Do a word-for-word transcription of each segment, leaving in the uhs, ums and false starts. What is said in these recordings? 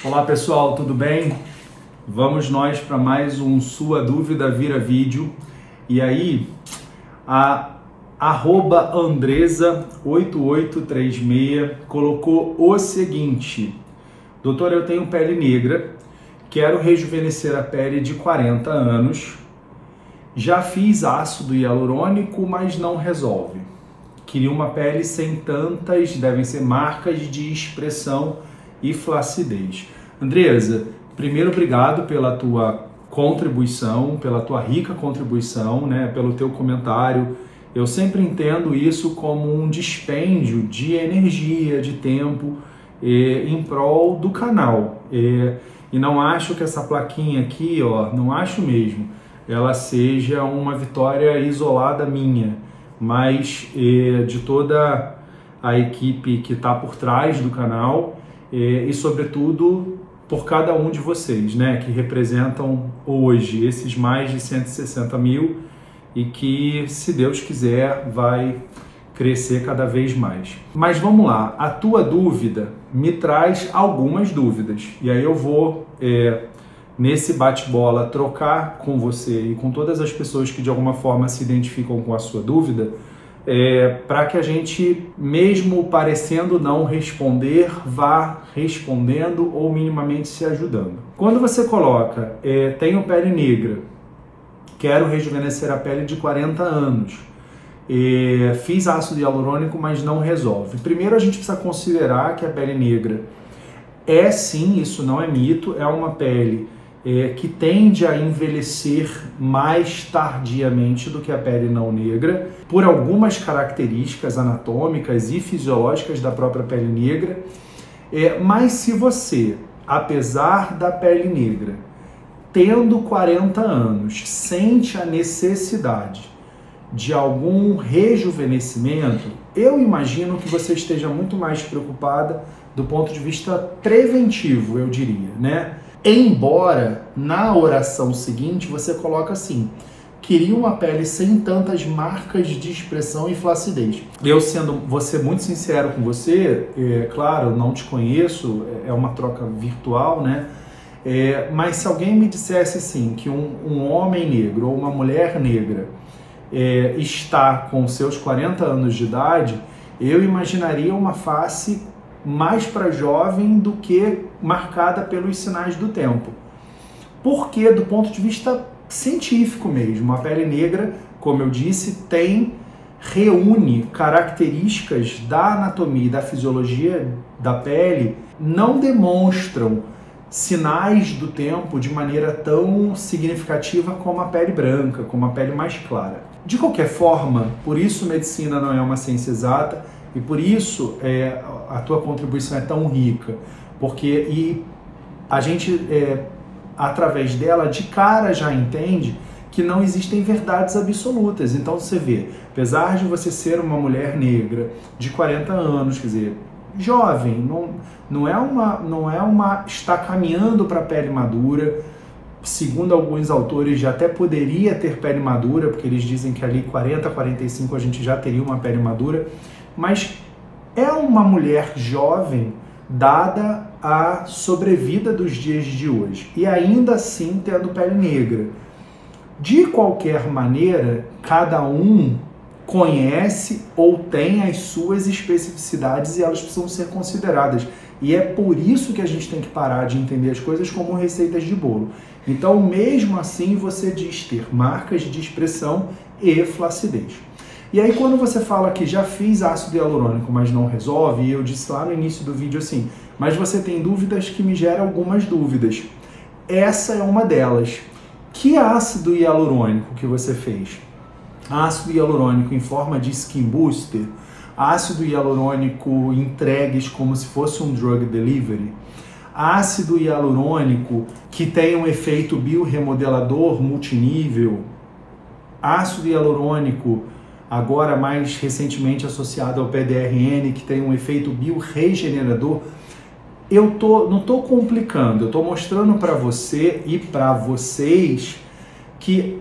Olá pessoal, tudo bem? Vamos nós para mais um Sua Dúvida Vira Vídeo. E aí, a arroba Andresa oito oito três seis colocou o seguinte: doutor, eu tenho pele negra, quero rejuvenescer a pele de quarenta anos, já fiz ácido hialurônico, mas não resolve. Queria uma pele sem tantas, devem ser marcas de expressão e flacidez. Andresa, primeiro obrigado pela tua contribuição, pela tua rica contribuição, né, pelo teu comentário. Eu sempre entendo isso como um dispêndio de energia, de tempo, eh, em prol do canal. Eh, e não acho que essa plaquinha aqui, ó, não acho mesmo, ela seja uma vitória isolada minha, mas eh, de toda a equipe que está por trás do canal, eh, e sobretudo por cada um de vocês, né, que representam hoje esses mais de cento e sessenta mil e que, se Deus quiser, vai crescer cada vez mais. Mas vamos lá, a tua dúvida me traz algumas dúvidas, e aí eu vou, é, nesse bate-bola, trocar com você e com todas as pessoas que de alguma forma se identificam com a sua dúvida, é, para que a gente, mesmo parecendo não responder, vá respondendo ou minimamente se ajudando. Quando você coloca, é, tenho pele negra, quero rejuvenescer a pele de quarenta anos, é, fiz ácido hialurônico, mas não resolve. Primeiro a gente precisa considerar que a pele negra é sim, isso não é mito, é uma pele É, que tende a envelhecer mais tardiamente do que a pele não negra, por algumas características anatômicas e fisiológicas da própria pele negra. É, mas se você, apesar da pele negra, tendo quarenta anos, sente a necessidade de algum rejuvenescimento, eu imagino que você esteja muito mais preocupada do ponto de vista preventivo, eu diria, né? Embora na oração seguinte você coloca assim: queria uma pele sem tantas marcas de expressão e flacidez. Eu, sendo vou ser muito sincero com você, é claro, não te conheço, é uma troca virtual, né? É, mas se alguém me dissesse assim que um, um homem negro ou uma mulher negra é, está com seus quarenta anos de idade, eu imaginaria uma face mais para jovem do que marcada pelos sinais do tempo. Porque, do ponto de vista científico mesmo, a pele negra, como eu disse, tem, reúne características da anatomia e da fisiologia da pele, não demonstram sinais do tempo de maneira tão significativa como a pele branca, como a pele mais clara. De qualquer forma, por isso medicina não é uma ciência exata, e por isso é, a tua contribuição é tão rica, porque e a gente, é, através dela, de cara já entende que não existem verdades absolutas. Então você vê, apesar de você ser uma mulher negra de quarenta anos, quer dizer, jovem, não, não é uma, não é uma, está caminhando para a pele madura, segundo alguns autores já até poderia ter pele madura, porque eles dizem que ali quarenta, quarenta e cinco a gente já teria uma pele madura, mas é uma mulher jovem dada a sobrevida dos dias de hoje e ainda assim tendo pele negra. De qualquer maneira, cada um conhece ou tem as suas especificidades e elas precisam ser consideradas. E é por isso que a gente tem que parar de entender as coisas como receitas de bolo. Então, mesmo assim, você diz ter marcas de expressão e flacidez. E aí, quando você fala que já fiz ácido hialurônico, mas não resolve, e eu disse lá no início do vídeo assim, mas você tem dúvidas que me geram algumas dúvidas. Essa é uma delas. Que ácido hialurônico que você fez? Ácido hialurônico em forma de skin booster? Ácido hialurônico entregues como se fosse um drug delivery? Ácido hialurônico que tem um efeito biorremodelador multinível? Ácido hialurônico agora mais recentemente associado ao P D R N, que tem um efeito biorregenerador? Eu tô, não estou complicando, eu estou mostrando para você e para vocês que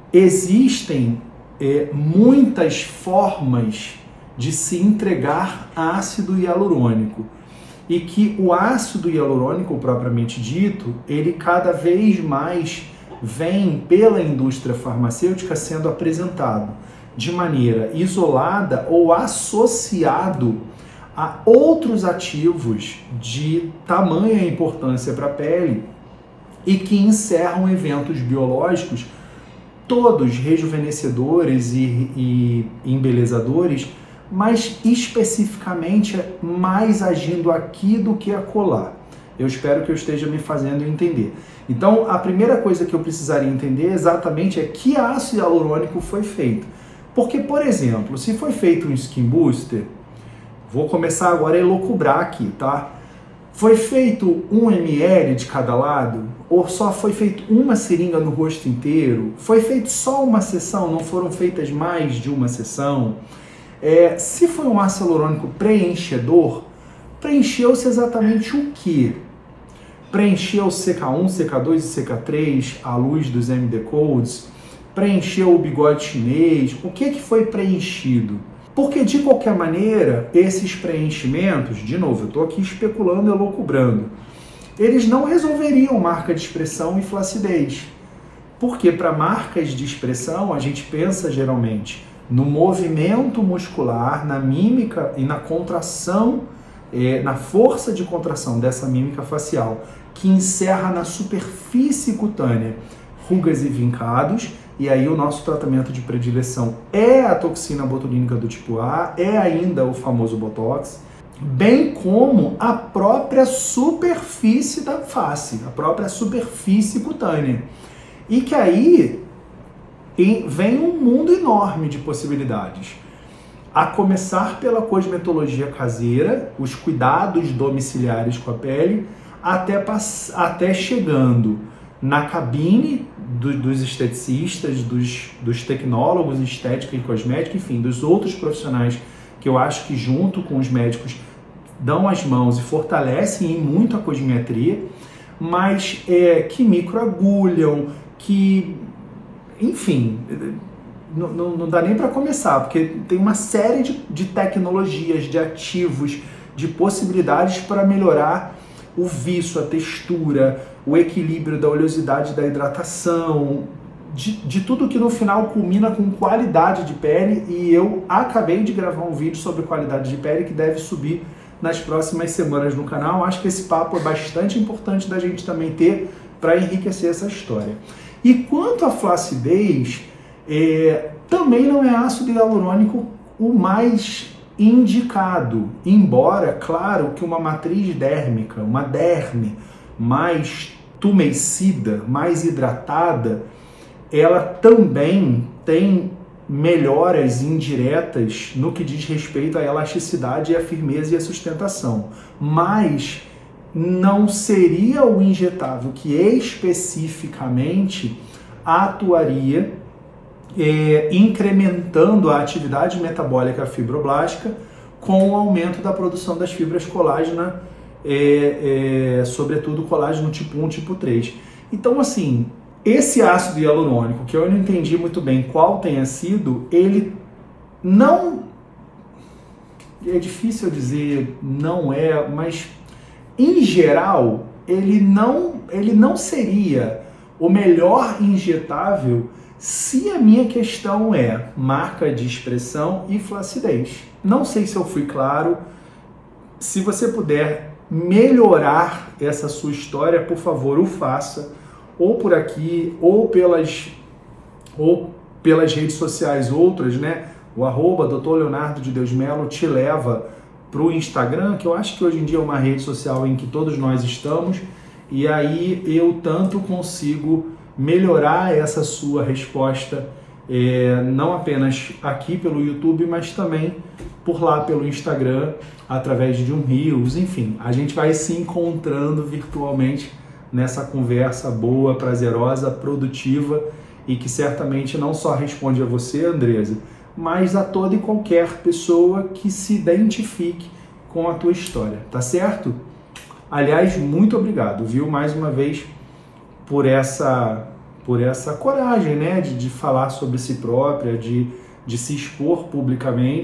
existem é, muitas formas de se entregar ácido hialurônico. e que o ácido hialurônico propriamente dito, ele cada vez mais vem pela indústria farmacêutica sendo apresentado de maneira isolada ou associado a outros ativos de tamanha importância para a pele e que encerram eventos biológicos todos rejuvenescedores e, e embelezadores, mas especificamente mais agindo aqui do que acolá. Eu espero que eu esteja me fazendo entender. Então, a primeira coisa que eu precisaria entender exatamente é que ácido hialurônico foi feito. Porque, por exemplo, se foi feito um skin booster, vou começar agora a elocubrar aqui, tá? Foi feito um mililitro de cada lado? Ou só foi feito uma seringa no rosto inteiro? Foi feito só uma sessão? Não foram feitas mais de uma sessão? É, se foi um ácido hialurônico preenchedor, preencheu-se exatamente o quê? Preencheu C K um, C K dois e C K três à luz dos M D Codes? Preencheu o bigode chinês? O que, que foi preenchido? Porque, de qualquer maneira, esses preenchimentos, de novo, eu estou aqui especulando e elucubrando, eles não resolveriam marca de expressão e flacidez. Porque para marcas de expressão, a gente pensa geralmente no movimento muscular, na mímica e na contração, eh, na força de contração dessa mímica facial, que encerra na superfície cutânea rugas e vincados. E aí o nosso tratamento de predileção é a toxina botulínica do tipo A, é ainda o famoso Botox, bem como a própria superfície da face, a própria superfície cutânea. E que aí vem um mundo enorme de possibilidades. A começar pela cosmetologia caseira, os cuidados domiciliares com a pele, até, até chegando na cabine do, dos esteticistas, dos, dos tecnólogos em estética e cosmética, enfim, dos outros profissionais que eu acho que junto com os médicos dão as mãos e fortalecem muito a cosmetria, mas é, que microagulham, que, enfim, não, não, não dá nem para começar, porque tem uma série de, de tecnologias, de ativos, de possibilidades para melhorar o viço, a textura, o equilíbrio da oleosidade da hidratação, de, de tudo que no final culmina com qualidade de pele. E eu acabei de gravar um vídeo sobre qualidade de pele que deve subir nas próximas semanas no canal. Acho que esse papo é bastante importante da gente também ter para enriquecer essa história. E quanto à flacidez, é, também não é ácido hialurônico o mais indicado, embora, claro, que uma matriz dérmica, uma derme mais tumescida, mais hidratada, ela também tem melhoras indiretas no que diz respeito à elasticidade, e à firmeza e à sustentação, mas não seria o injetável que especificamente atuaria É, incrementando a atividade metabólica fibroblástica com o aumento da produção das fibras colágena, é, é, sobretudo colágeno tipo um, tipo três. Então, assim, esse ácido hialurônico, que eu não entendi muito bem qual tenha sido, ele não... É difícil dizer não é, mas em geral, ele não, ele não seria o melhor injetável se a minha questão é marca de expressão e flacidez. Não sei se eu fui claro. Se você puder melhorar essa sua história, por favor, o faça, ou por aqui, ou pelas, ou pelas redes sociais outras, né? O arroba doutor Leonardo de Deus Melo te leva para o Instagram, que eu acho que hoje em dia é uma rede social em que todos nós estamos, e aí eu tanto consigo melhorar essa sua resposta, é, não apenas aqui pelo YouTube, mas também por lá pelo Instagram, através de um Reels, enfim, a gente vai se encontrando virtualmente nessa conversa boa, prazerosa, produtiva, e que certamente não só responde a você, Andresa, mas a toda e qualquer pessoa que se identifique com a tua história, tá certo? Aliás, muito obrigado, viu, mais uma vez, por essa, por essa coragem, né, de, de falar sobre si própria, de, de se expor publicamente.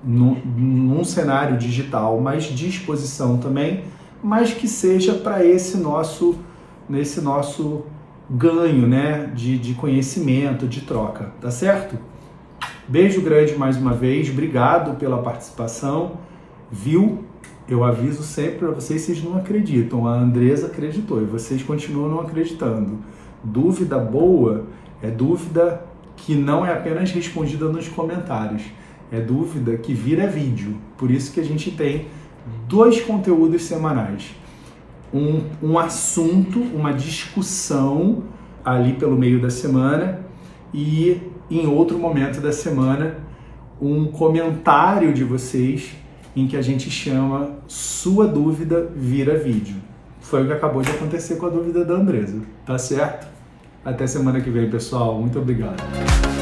no, num cenário digital, mas de exposição também, mas que seja para esse nosso, nesse nosso ganho, né, de, de conhecimento, de troca, tá certo? Beijo grande mais uma vez, obrigado pela participação, viu? Eu aviso sempre para vocês, vocês não acreditam, a Andresa acreditou e vocês continuam não acreditando. Dúvida boa é dúvida que não é apenas respondida nos comentários, é dúvida que vira vídeo, por isso que a gente tem dois conteúdos semanais. Um, um assunto, uma discussão ali pelo meio da semana e em outro momento da semana um comentário de vocês em que a gente chama sua dúvida vira vídeo. Foi o que acabou de acontecer com a dúvida da Andresa, tá certo? Até semana que vem, pessoal. Muito obrigado.